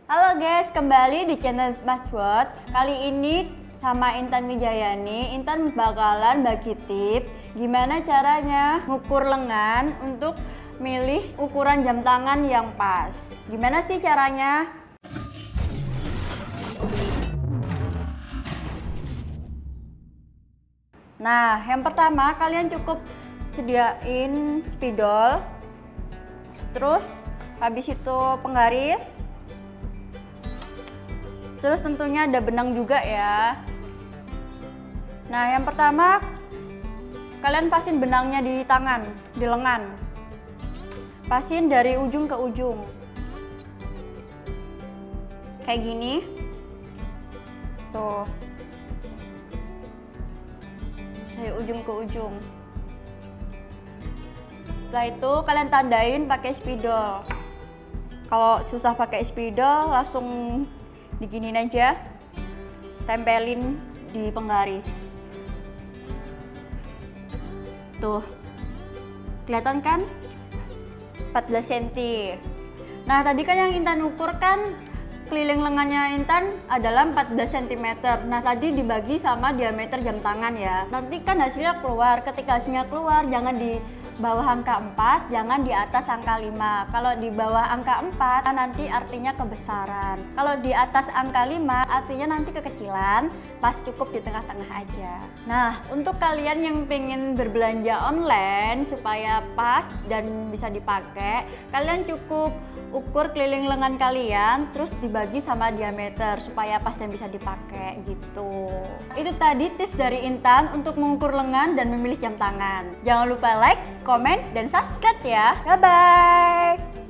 Halo guys, kembali di channel Smashbot. Kali ini sama Intan Wijayani, Intan bakalan bagi tip gimana caranya ngukur lengan untuk milih ukuran jam tangan yang pas. Gimana sih caranya? Nah, yang pertama kalian cukup sediain spidol, terus habis itu penggaris. Terus tentunya ada benang juga ya. Nah, yang pertama kalian pasin benangnya di tangan, di lengan. Pasin dari ujung ke ujung. Kayak gini. Tuh. Dari ujung ke ujung. Setelah itu kalian tandain pakai spidol. Kalau susah pakai spidol langsung diginiin aja, tempelin di penggaris. Tuh, kelihatan kan? 14 cm. Nah, tadi kan yang Intan ukur kan keliling lengannya Intan adalah 14 cm. Nah, tadi dibagi sama diameter jam tangan ya. Nanti kan hasilnya keluar. Ketika hasilnya keluar, jangan di bawah angka 4, jangan di atas angka 5. Kalau di bawah angka 4 nanti artinya kebesaran. Kalau di atas angka 5 artinya nanti kekecilan, pas cukup di tengah-tengah aja. Nah, untuk kalian yang pengen berbelanja online supaya pas dan bisa dipakai, kalian cukup ukur keliling lengan kalian terus dibagi sama diameter supaya pas dan bisa dipakai gitu. Itu tadi tips dari Intan untuk mengukur lengan dan memilih jam tangan. Jangan lupa like, komen, dan subscribe ya. Bye-bye!